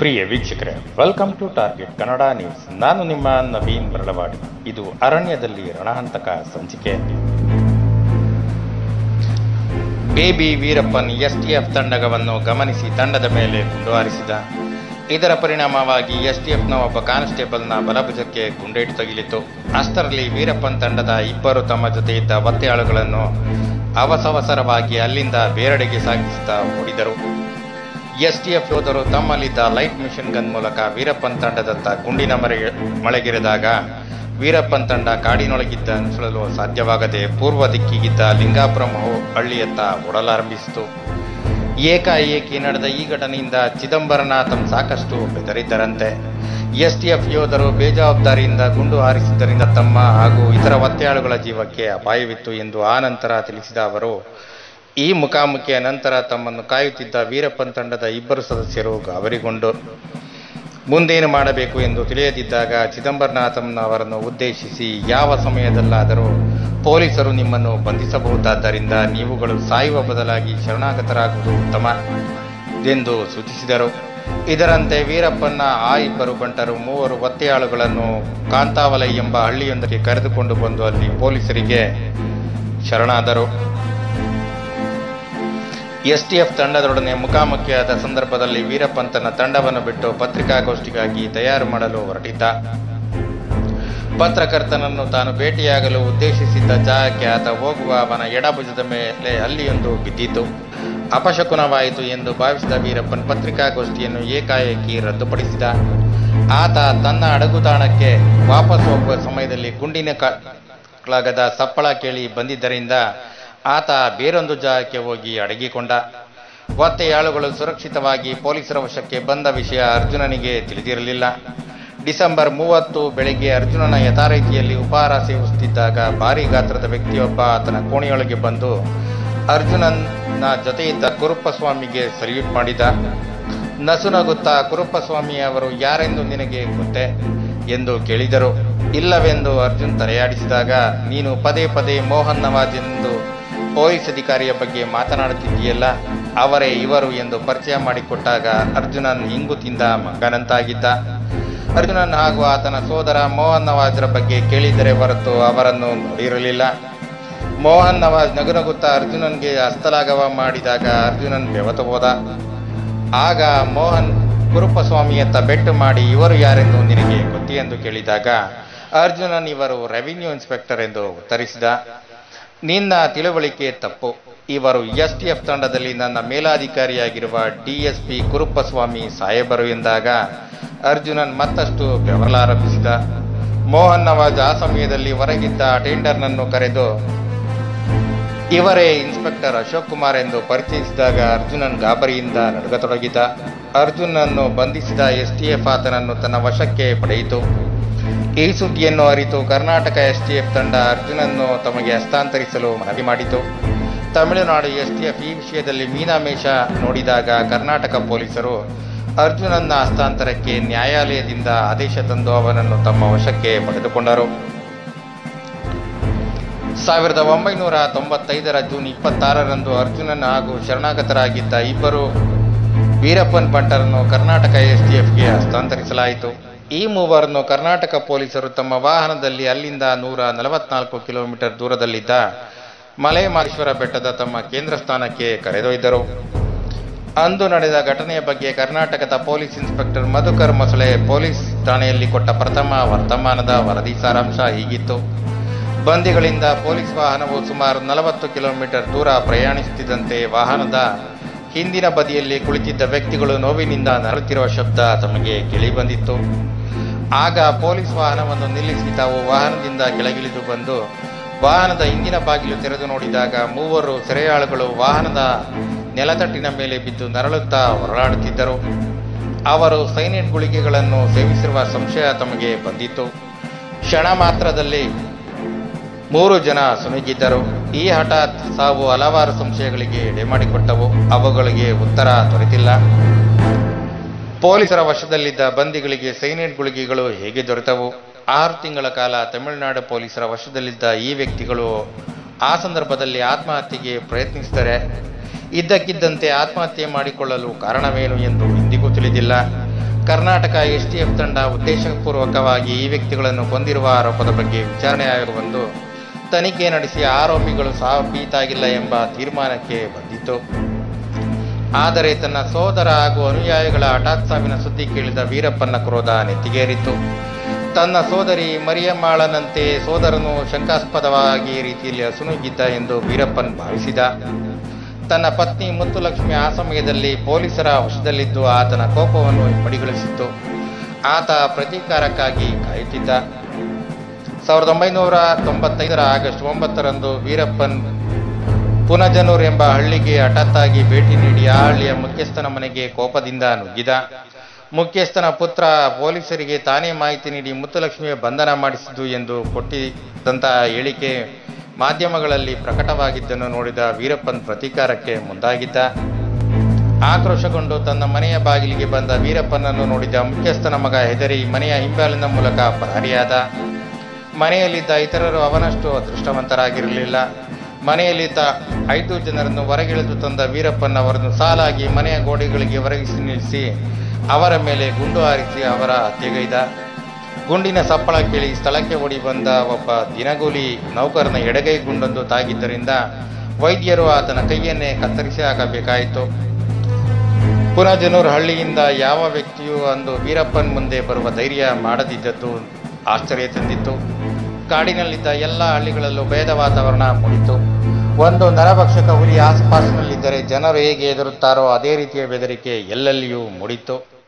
ಪ್ರಿಯ ವೀಕ್ಷಕರೇ, welcome to target Kannada news. ನಾನು ನಿಮ್ಮ ನವೀನ್ ಮರಳವಾಡಿ. ಇದು ಅರಣ್ಯದಲ್ಲಿ ರಣಹಂತಕ ಸಂಚಿಕೆ. ಬೇಬಿ ವೀರಪ್ಪನ್ ಎಸ್ಟಿಎಫ್ ತಂಡವನ್ನು ಗಮನಿಸಿ ತಂಡದ ಮೇಲೆ ಗುಂಡು ಹಾರಿಸಿದ. ಇದರ ಪರಿಣಾಮವಾಗಿ ಎಸ್ಟಿಎಫ್ನ ಒಬ್ಬ ಕಾನ್ಸ್ಟೇಬಲ್ನ ಬಲಭುಜಕ್ಕೆ ಗುಂಡೇಟು ತಗುಲಿತು. ಅಷ್ಟರಲ್ಲಿ ವೀರಪ್ಪನ್ ತಂಡದ ಇಬ್ಬರು ತಮ್ಮ ಜೊತೆ ಇದ್ದ ಒತ್ತೆಯಾಳುಗಳನ್ನು ಅವಸರವಾಗಿ ಅಲ್ಲಿಂದ ಬೇರೆಡೆಗೆ ಸಾಗಿಸುತ್ತಾ ಓಡಿದರು. ಎಸ್ಟಿಎಫ್ ಯೋಧರು ತಮ್ಮಲ್ಲಿದ್ದ ಲೈಟ್ ಮಿಷನ್ ಗನ್ ಮೂಲಕ ವೀರಪ್ಪನ್ ತಂಡದತ್ತ ಗುಂಡಿನ ಮಳೆಗೆರೆದಾಗ ವೀರಪ್ಪನ್ ತಂಡ ಕಾಡಿನೊಳಗಿದ್ದ ನುಸುಳಲು ಸಾಧ್ಯವಾಗದೆ ಪೂರ್ವ ದಿಕ್ಕಿಗಿದ್ದ ಲಿಂಗಾಪುರಂ ಹಳ್ಳಿಯತ್ತ ಓಡಲಾರಂಭಿಸಿತು. ಏಕಾಏಕಿ ನಡೆದ ಈ ಘಟನೆಯಿಂದ ಚಿದಂಬರನಾಥಂ ಸಾಕಷ್ಟು ಬೆದರಿದ್ದರಂತೆ. ಎಸ್ಟಿಎಫ್ ಯೋಧರು ಬೇಜವಾಬ್ದಾರಿಯಿಂದ ಗುಂಡು ಹಾರಿಸಿದ್ದರಿಂದ ತಮ್ಮ ಹಾಗೂ ಇತರ ಒತ್ತೆಯಾಳುಗಳ ಜೀವಕ್ಕೆ ಅಪಾಯವಿತ್ತು ಎಂದು ಆನಂತರ ತಿಳಿಸಿದ ಅವರು, ಈ ಮುಖಾಮುಖಿಯ ನಂತರ ತಮ್ಮನ್ನು ಕಾಯುತ್ತಿದ್ದ ವೀರಪ್ಪನ್ ತಂಡದ ಇಬ್ಬರು ಸದಸ್ಯರು ಗಾಬರಿಗೊಂಡು ಮುಂದೇನು ಮಾಡಬೇಕು ಎಂದು ತಿಳಿಯದಿದ್ದಾಗ ಚಿದಂಬರನಾಥಂ ಅವರನ್ನು ಉದ್ದೇಶಿಸಿ, ಯಾವ ಸಮಯದಲ್ಲಾದರೂ ಪೊಲೀಸರು ನಿಮ್ಮನ್ನು ಬಂಧಿಸಬಹುದಾದ್ದರಿಂದ ನೀವುಗಳು ಸಾಯುವ ಬದಲಾಗಿ ಶರಣಾಗತರಾಗುವುದು ಉತ್ತಮ ಎಂದು ಸೂಚಿಸಿದರು. ಇದರಂತೆ ವೀರಪ್ಪನ ಆ ಇಬ್ಬರು ಬಂಟರು ಮೂವರು ಒತ್ತೆಯಾಳುಗಳನ್ನು ಕಾಂತಾವಲೈ ಎಂಬ ಹಳ್ಳಿಯೊಂದಕ್ಕೆ ಕರೆದುಕೊಂಡು ಬಂದು ಅಲ್ಲಿ ಪೊಲೀಸರಿಗೆ ಶರಣಾದರು. ಎಸ್ಟಿಎಫ್ ತಂಡದೊಡನೆ ಮುಖಾಮುಖಿಯಾದ ಸಂದರ್ಭದಲ್ಲಿ ವೀರಪ್ಪನ್ ತನ್ನ ತಂಡವನ್ನು ಬಿಟ್ಟು ಪತ್ರಿಕಾಗೋಷ್ಠಿಗಾಗಿ ತಯಾರು ಮಾಡಲು ಹೊರಟಿದ್ದ. ಪತ್ರಕರ್ತನನ್ನು ತಾನು ಭೇಟಿಯಾಗಲು ಉದ್ದೇಶಿಸಿದ್ದ ಜಾಗಕ್ಕೆ ಆತ ಹೋಗುವ ಅವನ ಎಡಭುಜದ ಮೇಲೆ ಹಲ್ಲಿಯೊಂದು ಬಿದ್ದಿತು. ಅಪಶಕುನವಾಯಿತು ಎಂದು ಭಾವಿಸಿದ ವೀರಪ್ಪನ್ ಪತ್ರಿಕಾಗೋಷ್ಠಿಯನ್ನು ಏಕಾಏಕಿ ರದ್ದುಪಡಿಸಿದ. ಆತ ತನ್ನ ಅಡಗುತಾಣಕ್ಕೆ ವಾಪಸ್ ಹೋಗುವ ಸಮಯದಲ್ಲಿ ಗುಂಡಿನ ಕೆಳಗದ ಸಪ್ಪಳ ಕೇಳಿ ಬಂದಿದ್ದರಿಂದ ಆತ ಬೇರೊಂದು ಜಾಗಕ್ಕೆ ಹೋಗಿ ಅಡಗಿಕೊಂಡ. ಒತ್ತೆಯಾಳುಗಳು ಸುರಕ್ಷಿತವಾಗಿ ಪೊಲೀಸರ ವಶಕ್ಕೆ ಬಂದ ವಿಷಯ ಅರ್ಜುನನಿಗೆ ತಿಳಿದಿರಲಿಲ್ಲ. ಡಿಸೆಂಬರ್ 30 ಬೆಳಗ್ಗೆ ಅರ್ಜುನನ ಯಥಾರೀತಿಯಲ್ಲಿ ಉಪಹಾರ ಸೇವಿಸುತ್ತಿದ್ದಾಗ ಭಾರೀ ಗಾತ್ರದ ವ್ಯಕ್ತಿಯೊಬ್ಬ ಆತನ ಕೋಣೆಯೊಳಗೆ ಬಂದು ಅರ್ಜುನನ ಜೊತೆಯಿದ್ದ ಕುರುಪ್ಪಸ್ವಾಮಿಗೆ ಸಲ್ಯೂಟ್ ಮಾಡಿದ. ನಸುನಗುತ್ತಾ ಕುರುಪ್ಪಸ್ವಾಮಿ ಅವರು ಯಾರೆಂದು ನಿನಗೆ ಗೊತ್ತೇ ಎಂದು ಕೇಳಿದರು. ಇಲ್ಲವೆಂದು ಅರ್ಜುನ್ ತಲೆಯಾಡಿಸಿದಾಗ, ನೀನು ಪದೇ ಪದೇ ಮೋಹನ್ ನವಾಜ್ ಎಂದು ಪೊಲೀಸ್ ಅಧಿಕಾರಿಯ ಬಗ್ಗೆ ಮಾತನಾಡುತ್ತಿದ್ದೀಯಲ್ಲ, ಅವರೇ ಇವರು ಎಂದು ಪರಿಚಯ ಮಾಡಿಕೊಟ್ಟಾಗ ಅರ್ಜುನನ್ ಇಂಗು ತಿಂದ ಮಗನಂತಾಗಿದ್ದ. ಅರ್ಜುನನ್ ಹಾಗೂ ಆತನ ಸೋದರ ಮೋಹನ್ ನವಾಜ್ರ ಬಗ್ಗೆ ಕೇಳಿದರೆ ಹೊರತು ಅವರನ್ನು ನೋಡಿರಲಿಲ್ಲ. ಮೋಹನ್ ನವಾಜ್ ನಗುನಗುತ್ತಾ ಅರ್ಜುನನ್ಗೆ ಹಸ್ತಲಾಘವ ಮಾಡಿದಾಗ ಅರ್ಜುನನ್ ಬೆವತು ಹೋದ. ಆಗ ಮೋಹನ್ ಕುರುಪ್ಪಸ್ವಾಮಿಯತ್ತ ಬೆಟ್ಟು ಮಾಡಿ, ಇವರು ಯಾರೆಂದು ನಿನಗೆ ಗೊತ್ತಿ ಎಂದು ಕೇಳಿದಾಗ ಅರ್ಜುನನ್ ಇವರು ರೆವಿನ್ಯೂ ಇನ್ಸ್ಪೆಕ್ಟರ್ ಎಂದು ಉತ್ತರಿಸಿದ. ನಿನ್ನ ತಿಳುವಳಿಕೆ ತಪ್ಪು, ಇವರು ಎಸ್ಟಿಎಫ್ ತಂಡದಲ್ಲಿ ನನ್ನ ಮೇಲಾಧಿಕಾರಿಯಾಗಿರುವ ಡಿಎಸ್ಪಿ ಕುರುಪ್ಪಸ್ವಾಮಿ ಸಾಹೇಬರು ಎಂದಾಗ ಅರ್ಜುನನ್ ಮತ್ತಷ್ಟು ಬೆವರಲಾರಂಭಿಸಿದ. ಮೋಹನ್ ನವಾಜ್ ಆ ಸಮಯದಲ್ಲಿ ಹೊರಗಿದ್ದ ಅಟೆಂಡರ್ನನ್ನು ಕರೆದು ಇವರೇ ಇನ್ಸ್ಪೆಕ್ಟರ್ ಅಶೋಕ್ ಕುಮಾರ್ ಎಂದು ಪರಿಚಯಿಸಿದಾಗ ಅರ್ಜುನನ್ ಗಾಬರಿಯಿಂದ ನಡುಗತೊಡಗಿದ. ಅರ್ಜುನನ್ನು ಬಂಧಿಸಿದ ಎಸ್ಟಿಎಫ್ ಆತನನ್ನು ತನ್ನ ವಶಕ್ಕೆ ಪಡೆಯಿತು. ಈ ಸುದ್ದಿಯನ್ನು ಅರಿತು ಕರ್ನಾಟಕ ಎಸ್ಟಿಎಫ್ ತಂಡ ಅರ್ಜುನನ್ನು ತಮಗೆ ಹಸ್ತಾಂತರಿಸಲು ಮನವಿ ಮಾಡಿತು. ತಮಿಳುನಾಡು ಎಸ್ಟಿಎಫ್ ಈ ವಿಷಯದಲ್ಲಿ ಮೀನಾಮೇಷ ನೋಡಿದಾಗ ಕರ್ನಾಟಕ ಪೊಲೀಸರು ಅರ್ಜುನನ್ನ ಹಸ್ತಾಂತರಕ್ಕೆ ನ್ಯಾಯಾಲಯದಿಂದ ಆದೇಶ ತಂದು ಅವನನ್ನು ತಮ್ಮ ವಶಕ್ಕೆ ಪಡೆದುಕೊಂಡರು. 1995 ಜೂನ್ 26 ಅರ್ಜುನನ್ ಹಾಗೂ ಶರಣಾಗತರಾಗಿದ್ದ ಇಬ್ಬರು ವೀರಪ್ಪನ್ ಬಂಟರನ್ನು ಕರ್ನಾಟಕ ಎಸ್ಟಿಎಫ್ಗೆ ಹಸ್ತಾಂತರಿಸಲಾಯಿತು. ಈ ಮೂವರನ್ನು ಕರ್ನಾಟಕ ಪೊಲೀಸರು ತಮ್ಮ ವಾಹನದಲ್ಲಿ ಅಲ್ಲಿಂದ 144 ಕಿಲೋಮೀಟರ್ ದೂರದಲ್ಲಿದ್ದ ಮಲೆಮಹದೇಶ್ವರ ಬೆಟ್ಟದ ತಮ್ಮ ಕೇಂದ್ರ ಸ್ಥಾನಕ್ಕೆ ಕರೆದೊಯ್ದರು. ಅಂದು ನಡೆದ ಘಟನೆಯ ಬಗ್ಗೆ ಕರ್ನಾಟಕದ ಪೊಲೀಸ್ ಇನ್ಸ್ಪೆಕ್ಟರ್ ಮಧುಕರ್ ಮೊಸಳೆ ಪೊಲೀಸ್ ಠಾಣೆಯಲ್ಲಿ ಕೊಟ್ಟ ಪ್ರಥಮ ವರ್ತಮಾನದ ವರದಿ ಸಾರಾಂಶ ಹೀಗಿತ್ತು. ಬಂದಿಗಳಿಂದ ಪೊಲೀಸ್ ವಾಹನವು ಸುಮಾರು 40 ಕಿಲೋಮೀಟರ್ ದೂರ ಪ್ರಯಾಣಿಸುತ್ತಿದ್ದಂತೆ ವಾಹನದ ಹಿಂದಿನ ಬದಿಯಲ್ಲಿ ಕುಳಿತಿದ್ದ ವ್ಯಕ್ತಿಗಳು ನೋವಿನಿಂದ ನರಳುತ್ತಿರುವ ಶಬ್ದ ತಮಗೆ ಕೇಳಿಬಂದಿತ್ತು. ಆಗ ಪೊಲೀಸ್ ವಾಹನವನ್ನು ನಿಲ್ಲಿಸಿ ತಾವು ವಾಹನದಿಂದ ಕೆಳಗಿಳಿದು ಬಂದು ವಾಹನದ ಹಿಂದಿನ ಬಾಗಿಲು ತೆರೆದು ನೋಡಿದಾಗ ಮೂವರು ಸೆರೆಯಾಳುಗಳು ವಾಹನದ ನೆಲತಟ್ಟಿನ ಮೇಲೆ ಬಿದ್ದು ನರಳುತ್ತಾ ಹೊರಳಾಡುತ್ತಿದ್ದರು. ಅವರು ಸೈನೈಡ್ ಗುಳಿಗೆಗಳನ್ನು ಸೇವಿಸಿರುವ ಸಂಶಯ ತಮಗೆ ಬಂದಿತ್ತು. ಕ್ಷಣ ಮಾತ್ರದಲ್ಲಿ 3 ಜನ ಸುನುಗಿದ್ದರು. ಈ ಹಠಾತ್ ಸಾವು ಹಲವಾರು ಸಂಶಯಗಳಿಗೆ ಎಡೆಮಾಡಿಕೊಟ್ಟವು. ಅವುಗಳಿಗೆ ಉತ್ತರ ದೊರೆತಿಲ್ಲ. ಪೊಲೀಸರ ವಶದಲ್ಲಿದ್ದ ಬಂದಿಗಳಿಗೆ ಸೈನೈಡ್ ಗುಳಿಗೆಗಳು ಹೇಗೆ ದೊರೆತವು? 6 ತಿಂಗಳ ಕಾಲ ತಮಿಳುನಾಡು ಪೊಲೀಸರ ವಶದಲ್ಲಿದ್ದ ಈ ವ್ಯಕ್ತಿಗಳು ಆ ಸಂದರ್ಭದಲ್ಲಿ ಆತ್ಮಹತ್ಯೆಗೆ ಪ್ರಯತ್ನಿಸಿದರೆ ಇದ್ದಕ್ಕಿದ್ದಂತೆ ಆತ್ಮಹತ್ಯೆ ಮಾಡಿಕೊಳ್ಳಲು ಕಾರಣವೇನು ಎಂದು ಇಂದಿಗೂ ತಿಳಿದಿಲ್ಲ. ಕರ್ನಾಟಕ ಎಸ್ಟಿಎಫ್ ತಂಡ ಉದ್ದೇಶಪೂರ್ವಕವಾಗಿ ಈ ವ್ಯಕ್ತಿಗಳನ್ನು ಕೊಂದಿರುವ ಆರೋಪದ ಬಗ್ಗೆ ವಿಚಾರಣೆ ಆಯೋಗ ಬಂದು ತನಿಖೆ ನಡೆಸಿ ಆರೋಪಿಗಳು ಸಾಬೀತಾಗಿಲ್ಲ ಎಂಬ ತೀರ್ಮಾನಕ್ಕೆ ಬಂದಿತ್ತು. ಆದರೆ ತನ್ನ ಸೋದರ ಹಾಗೂ ಅನುಯಾಯಿಗಳ ಹಠಾತ್ ಸಾವಿನ ಸುದ್ದಿ ಕೇಳಿದ ವೀರಪ್ಪನ ಕ್ರೋಧ ನೆತ್ತಿಗೇರಿತು. ತನ್ನ ಸೋದರಿ ಮರಿಯಮ್ಮಾಳನಂತೆ ಸೋದರನು ಶಂಕಾಸ್ಪದವಾಗಿ ರೀತಿಯಲ್ಲಿ ಅಸುನೀಗಿದ್ದ ಎಂದು ವೀರಪ್ಪನ್ ಭಾವಿಸಿದ. ತನ್ನ ಪತ್ನಿ ಮುತ್ತುಲಕ್ಷ್ಮಿ ಆ ಸಮಯದಲ್ಲಿ ಪೊಲೀಸರ ವಶದಲ್ಲಿದ್ದು ಆತನ ಕೋಪವನ್ನು ಇಮ್ಮಡಿಗೊಳಿಸಿತ್ತು. ಆತ ಪ್ರತೀಕಾರಕ್ಕಾಗಿ ಕಾಯುತ್ತಿದ್ದ. 1995 ಆಗಸ್ಟ್ 9ರಂದು ವೀರಪ್ಪನ್ ಪುನಜನೂರ್ ಎಂಬ ಹಳ್ಳಿಗೆ ಹಠಾತ್ತಾಗಿ ಭೇಟಿ ನೀಡಿ ಆ ಹಳ್ಳಿಯ ಮುಖ್ಯಸ್ಥನ ಮನೆಗೆ ಕೋಪದಿಂದ ನುಗ್ಗಿದ. ಮುಖ್ಯಸ್ಥನ ಪುತ್ರ ಪೊಲೀಸರಿಗೆ ತಾನೇ ಮಾಹಿತಿ ನೀಡಿ ಮುತ್ತುಲಕ್ಷ್ಮಿಯ ಬಂಧನ ಮಾಡಿಸಿದ್ದು ಎಂದು ಕೊಟ್ಟಿದ್ದಂತಹ ಹೇಳಿಕೆ ಮಾಧ್ಯಮಗಳಲ್ಲಿ ಪ್ರಕಟವಾಗಿದ್ದನ್ನು ನೋಡಿದ ವೀರಪ್ಪನ್ ಪ್ರತೀಕಾರಕ್ಕೆ ಮುಂದಾಗಿದ್ದ. ಆಕ್ರೋಶಗೊಂಡು ತನ್ನ ಮನೆಯ ಬಾಗಿಲಿಗೆ ಬಂದ ವೀರಪ್ಪನನ್ನು ನೋಡಿದ ಮುಖ್ಯಸ್ಥನ ಮಗ ಹೆದರಿ ಮನೆಯ ಹಿಂಬಾಲಿನ ಮೂಲಕ ಪರಾರಿಯಾದ. ಮನೆಯಲ್ಲಿದ್ದ ಇತರರು ಅವನಷ್ಟು ಅದೃಷ್ಟವಂತರಾಗಿರಲಿಲ್ಲ. ಮನೆಯಲ್ಲಿದ್ದ 5 ಜನರನ್ನು ಹೊರಗಿಳಿದು ತಂದ ವೀರಪ್ಪನ್ ಅವರನ್ನು ಸಾಲಾಗಿ ಮನೆಯ ಗೋಡೆಗಳಿಗೆ ಹೊರಗಿಸಿ ನಿಲ್ಲಿಸಿ ಅವರ ಮೇಲೆ ಗುಂಡು ಹಾರಿಸಿ ಅವರ ಹತ್ಯೆಗೈದ. ಗುಂಡಿನ ಸಪ್ಪಳ ಕೇಳಿ ಸ್ಥಳಕ್ಕೆ ಓಡಿ ಬಂದ ಒಬ್ಬ ದಿನಗೂಲಿ ನೌಕರನ ಎಡಗೈ ಗುಂಡೊಂದು ತಾಗಿದ್ದರಿಂದ ವೈದ್ಯರು ಆತನ ಕೈಯನ್ನೇ ಕತ್ತರಿಸಿ ಹಾಕಬೇಕಾಯಿತು. ಪುನಜನೂರ್ ಹಳ್ಳಿಯಿಂದ ಯಾವ ವ್ಯಕ್ತಿಯೂ ಅಂದು ವೀರಪ್ಪನ್ ಮುಂದೆ ಬರುವ ಧೈರ್ಯ ಮಾಡದಿದ್ದದ್ದು ಆಶ್ಚರ್ಯ ತಂದಿತ್ತು. ಕಾಡಿನಲ್ಲಿದ್ದ ಎಲ್ಲ ಹಳ್ಳಿಗಳಲ್ಲೂ ಭಯದ ವಾತಾವರಣ ಮೂಡಿತು. ಒಂದು ನರಭಕ್ಷಕ ಹುಲಿ ಆಸುಪಾಸಿನಲ್ಲಿದ್ದರೆ ಜನರು ಹೇಗೆ ಹೆದರುತ್ತಾರೋ ಅದೇ ರೀತಿಯ ಬೆದರಿಕೆ ಎಲ್ಲೆಲ್ಲಿಯೂ ಮೂಡಿತ್ತು.